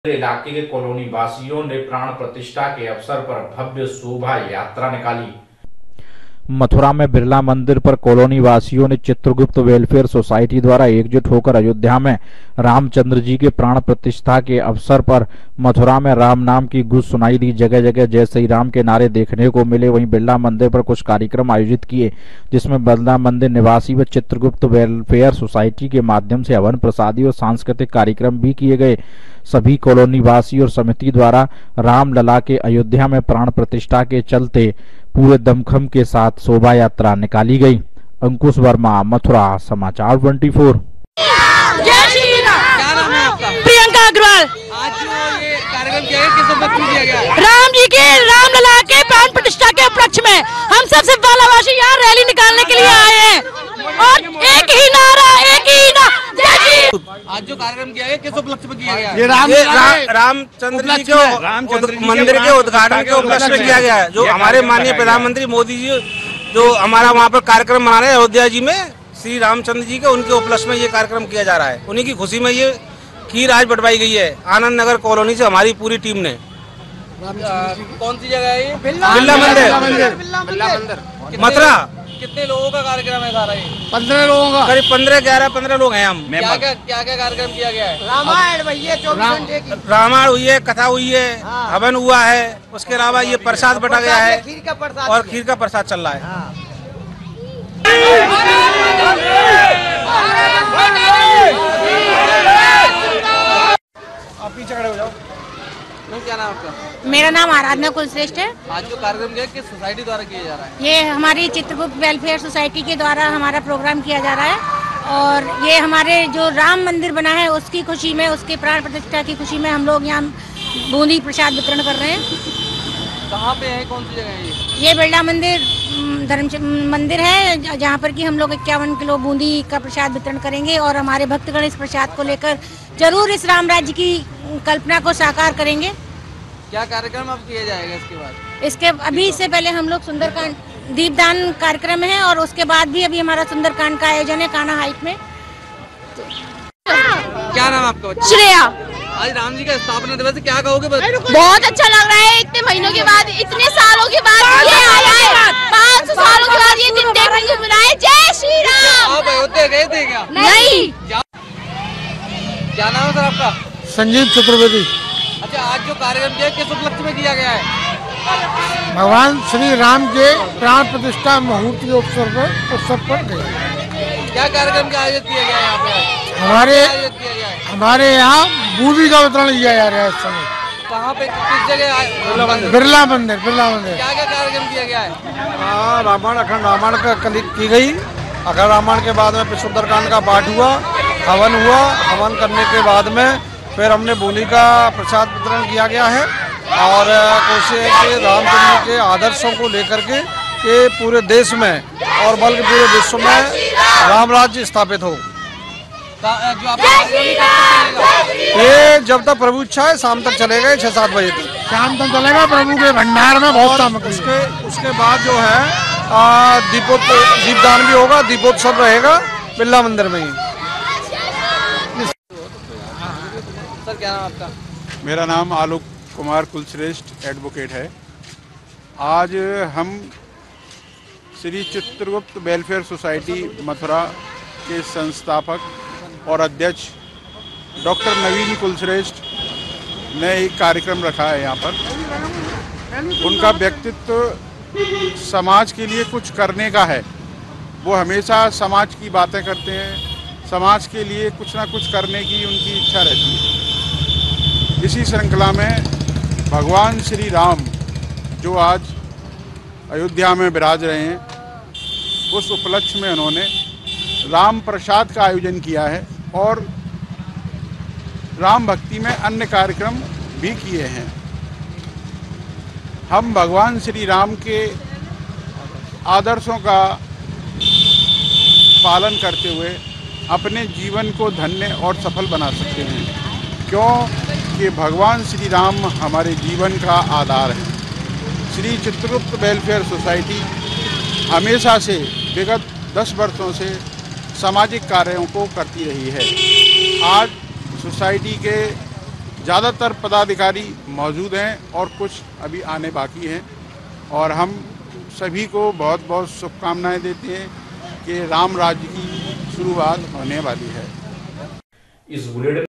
इलाके के कॉलोनी वासियों ने प्राण प्रतिष्ठा के अवसर पर भव्य शोभा यात्रा निकाली। मथुरा में बिरला मंदिर पर कॉलोनी वासियों ने चित्रगुप्त वेलफेयर सोसाइटी द्वारा एकजुट होकर अयोध्या में रामचंद्र जी के प्राण प्रतिष्ठा के अवसर पर मथुरा में राम नाम की गूंज सुनाई दी। जगह जगह जय श्री राम के नारे देखने को मिले। वहीं बिरला मंदिर पर कुछ कार्यक्रम आयोजित किए, जिसमें बिरला मंदिर निवासी व चित्रगुप्त वेलफेयर सोसाइटी के माध्यम से हवन प्रसादी और सांस्कृतिक कार्यक्रम भी किए गए। सभी कॉलोनी वासी और समिति द्वारा रामलला के अयोध्या में प्राण प्रतिष्ठा के चलते पूरे दमखम के साथ शोभा यात्रा निकाली गई। अंकुश वर्मा, मथुरा समाचार 24। जय श्री राम। क्या नाम है आपका? प्रियंका अग्रवाल। आज जो ये कार्यक्रम किया गया, किस उपलक्ष्य में किया गया? राम जी के रामलला के प्राण प्रतिष्ठा के उपलक्ष्य में हम सबसे बालावासी यहाँ रैली निकालने के लिए आए हैं और एक ही नारा जय श्री। आज जो कार्यक्रम किया गया, किस उपलक्ष्य में किया गया? ये रामचंद्र जी के मंदिर के उद्घाटन के उपलक्ष्य में किया गया है। जो हमारे माननीय प्रधानमंत्री मोदी जी जो हमारा वहाँ पर कार्यक्रम मना रहे हैं अयोध्या जी में श्री रामचंद्र जी के, उनके उपलक्ष्य में ये कार्यक्रम किया जा रहा है। उन्हीं की खुशी में ये खीर आज बंटवाई गई है आनंद नगर कॉलोनी से हमारी पूरी टीम ने। कौन सी जगह है ये? बिरला मंदिर मथुरा। कितने लोगों का कार्यक्रम है सारा ये? 15 लोगों का, करीब 15 लोग हैं हम। क्या कार्यक्रम किया गया है? रामायण हुई है, कथा हुई है, हवन हुआ है, उसके अलावा ये प्रसाद बटा गया है और खीर का प्रसाद चल रहा है। आप पीछे खड़े हो जाओ। क्या नाम आपका? मेरा नाम आराधना कुलश्रेष्ठ है। आज जो कार्यक्रम किया किस सोसाइटी द्वारा किया जा रहा है? ये हमारी चित्रगुप्त वेलफेयर सोसाइटी के द्वारा हमारा प्रोग्राम किया जा रहा है और ये हमारे जो राम मंदिर बना है उसकी खुशी में, उसके प्राण प्रतिष्ठा की खुशी में हम लोग यहाँ बूंदी प्रसाद वितरण कर रहे हैं। कहाँ पे है, कौन सी जगह है ये? ये बिरला मंदिर धर्म मंदिर है, जहाँ पर कि हम लोग 51 किलो बूंदी का प्रसाद वितरण करेंगे और हमारे भक्तगण इस प्रसाद को लेकर जरूर इस राम राज्य की कल्पना को साकार करेंगे। क्या कार्यक्रम अब किया जाएगा इसके बाद? इसके अभी इससे पहले हम लोग सुंदरकांड दीपदान कार्यक्रम है और उसके बाद भी अभी हमारा सुंदरकांड का आयोजन है कान्हा हाइट में। क्या नाम आपका? श्रेया। आज राम जी का स्थापना दिवस है, क्या कहोगे? बहुत अच्छा लग रहा है, इतने महीनों के बाद, इतने सालों के बाद ये आया है, 500 सालों के बाद ये दिन देखने को मिला है। जय श्री राम। आप अयोध्या गए थे क्या? नहीं। क्या नाम है सर आपका? संजीव चतुर्वेदी। अच्छा, आज जो कार्यक्रम किया किस उपलक्ष्य में किया गया है? भगवान श्री राम के प्राण प्रतिष्ठा मुहूर्त के उत्सव पर गए। क्या कार्यक्रम का आयोजित किया गया है यहाँ पे? हमारे यहाँ बूंदी का वितरण किया जा रहा है इस समय। कहाँ पे, किस जगह? बिरला मंदिर। क्या क्या कार्यक्रम किया गया है? रामायण, अखंड रामायण का की गई। अखंड रामायण के बाद में फिर सुंदरकांड का पाठ हुआ, हवन हुआ। हवन करने के बाद में फिर हमने बूंदी का प्रसाद वितरण किया गया है और कोशिश है कि रामचंद्र के आदर्शों को लेकर के पूरे देश में और बल्कि पूरे विश्व में राम राज्य स्थापित हो। जो आप ये जब तक प्रभु इच्छा है शाम तक चलेगा, 6-7 बजे तक शाम तक चलेगा। प्रभु के भंडार में बहुत सामग्री। उसके बाद जो है दीपदान भी होगा, दीपोत्सव रहेगा बिरला मंदिर में ही। सर क्या नाम आपका? मेरा नाम आलोक कुमार कुलश्रेष्ठ एडवोकेट है। आज हम श्री चित्रगुप्त वेलफेयर सोसाइटी मथुरा के संस्थापक और अध्यक्ष डॉक्टर नवीन कुलश्रेष्ठ ने एक कार्यक्रम रखा है यहाँ पर। उनका व्यक्तित्व समाज के लिए कुछ करने का है। वो हमेशा समाज की बातें करते हैं, समाज के लिए कुछ ना कुछ करने की उनकी इच्छा रहती है। इसी श्रृंखला में भगवान श्री राम जो आज अयोध्या में विराज रहे हैं, उस उपलक्ष्य में उन्होंने राम प्रसाद का आयोजन किया है और राम भक्ति में अन्य कार्यक्रम भी किए हैं। हम भगवान श्री राम के आदर्शों का पालन करते हुए अपने जीवन को धन्य और सफल बना सकते हैं, क्योंकि भगवान श्री राम हमारे जीवन का आधार है। श्री चित्रगुप्त वेलफेयर सोसाइटी हमेशा से विगत 10 वर्षों से सामाजिक कार्यों को करती रही है। आज सोसाइटी के ज़्यादातर पदाधिकारी मौजूद हैं और कुछ अभी आने बाकी हैं और हम सभी को बहुत बहुत शुभकामनाएं देते हैं कि राम राज्य की शुरुआत होने वाली है। इस बुलेटिन